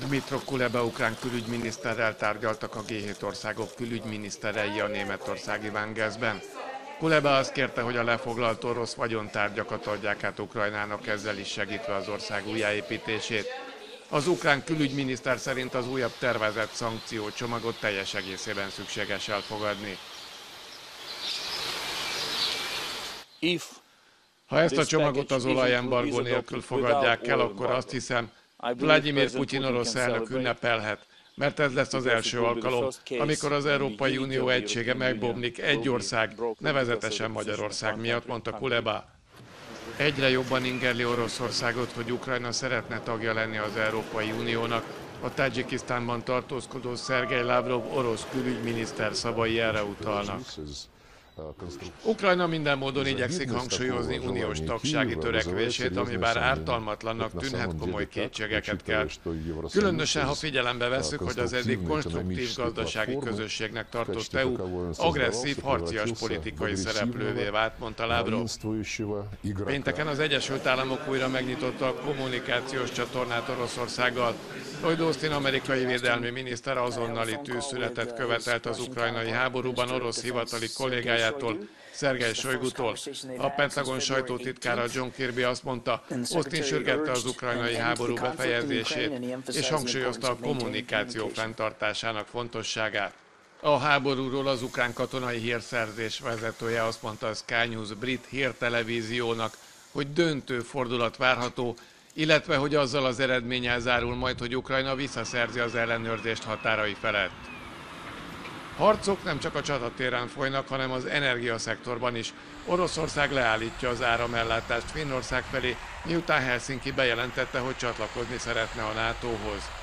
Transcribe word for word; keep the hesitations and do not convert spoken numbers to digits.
Dmytro Kuleba ukrán külügyminiszterrel tárgyaltak a gé hét országok külügyminiszterei a németországi Vangersben. Kuleba azt kérte, hogy a lefoglalt orosz vagyontárgyakat adják át Ukrajnának, ezzel is segítve az ország újjáépítését. Az ukrán külügyminiszter szerint az újabb tervezett szankciócsomagot teljes egészében szükséges elfogadni. Ha ezt a csomagot az olajembargó nélkül fogadják el, akkor azt hiszem, Vlagyimir Putyin orosz elnök ünnepelhet, mert ez lesz az első alkalom, amikor az Európai Unió egysége megbomlik egy ország, nevezetesen Magyarország miatt, mondta Kuleba. Egyre jobban ingerli Oroszországot, hogy Ukrajna szeretne tagja lenni az Európai Uniónak. A Tadzsikisztánban tartózkodó Szergej Lavrov orosz külügyminiszter szavai erre utalnak. Ukrajna minden módon igyekszik hangsúlyozni uniós tagsági törekvését, ami bár ártalmatlannak tűnhet, komoly kétségeket kelt. Különösen, ha figyelembe vesszük, hogy az eddig konstruktív gazdasági közösségnek tartott é u agresszív, harcias politikai szereplővé vált, mondta Lavrov. Pénteken az Egyesült Államok újra megnyitotta a kommunikációs csatornát Oroszországgal. Lloyd Austin amerikai védelmi miniszter azonnali tűzszünetet követelt az ukrajnai háborúban orosz hivatali kollégájától, Szergej Sojgutól. A Pentagon sajtótitkára John Kirby azt mondta, Austin sürgette az ukrajnai háború befejezését, és hangsúlyozta a kommunikáció fenntartásának fontosságát. A háborúról az ukrán katonai hírszerzés vezetője azt mondta a Sky News brit hírtelevíziónak, hogy döntő fordulat várható, illetve hogy azzal az eredménnyel zárul majd, hogy Ukrajna visszaszerzi az ellenőrzést határai felett. Harcok nem csak a csatatéren folynak, hanem az energiaszektorban is. Oroszország leállítja az áramellátást Finnország felé, miután Helsinki bejelentette, hogy csatlakozni szeretne a nátóhoz.